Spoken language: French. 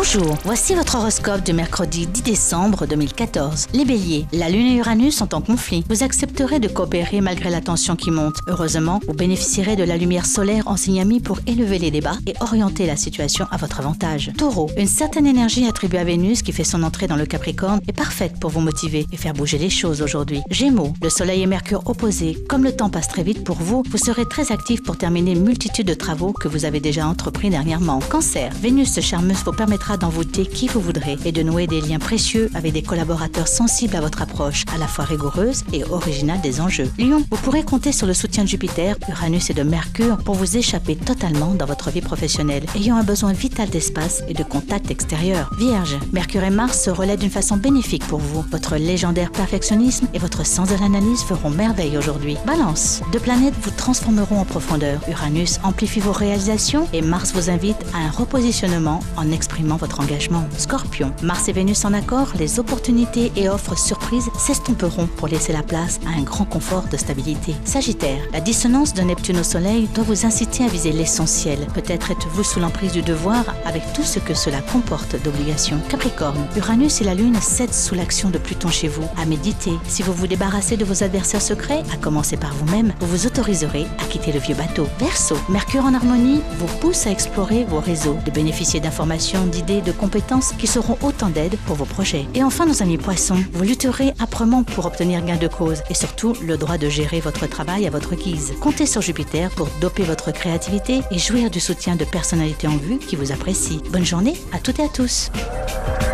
Bonjour, voici votre horoscope du mercredi 10 décembre 2014. Les béliers, la lune et Uranus sont en conflit. Vous accepterez de coopérer malgré la tension qui monte. Heureusement, vous bénéficierez de la lumière solaire en signe ami pour élever les débats et orienter la situation à votre avantage. Taureau, une certaine énergie attribuée à Vénus qui fait son entrée dans le Capricorne est parfaite pour vous motiver et faire bouger les choses aujourd'hui. Gémeaux, le soleil et Mercure opposés. Comme le temps passe très vite pour vous, vous serez très actif pour terminer une multitude de travaux que vous avez déjà entrepris dernièrement. Cancer, Vénus charmeuse vous permettra d'envoûter qui vous voudrez et de nouer des liens précieux avec des collaborateurs sensibles à votre approche, à la fois rigoureuse et originale des enjeux. Lion, vous pourrez compter sur le soutien de Jupiter, Uranus et de Mercure pour vous échapper totalement dans votre vie professionnelle, ayant un besoin vital d'espace et de contact extérieur. Vierge, Mercure et Mars se relaient d'une façon bénéfique pour vous. Votre légendaire perfectionnisme et votre sens de l'analyse feront merveille aujourd'hui. Balance, deux planètes vous transformeront en profondeur. Uranus amplifie vos réalisations et Mars vous invite à un repositionnement en exprimant votre engagement. Scorpion, Mars et Vénus en accord, les opportunités et offres surprises s'estomperont pour laisser la place à un grand confort de stabilité. Sagittaire, la dissonance de Neptune au Soleil doit vous inciter à viser l'essentiel. Peut-être êtes-vous sous l'emprise du devoir avec tout ce que cela comporte d'obligations. Capricorne, Uranus et la Lune cèdent sous l'action de Pluton chez vous. À méditer, si vous vous débarrassez de vos adversaires secrets, à commencer par vous-même, vous vous autoriserez à quitter le vieux bateau. Verseau, Mercure en harmonie vous pousse à explorer vos réseaux, de bénéficier d'informations, d'idées, de compétences qui seront autant d'aide pour vos projets. Et enfin, nos amis poissons, vous lutterez âprement pour obtenir gain de cause et surtout le droit de gérer votre travail à votre guise. Comptez sur Jupiter pour doper votre créativité et jouir du soutien de personnalités en vue qui vous apprécient. Bonne journée à toutes et à tous.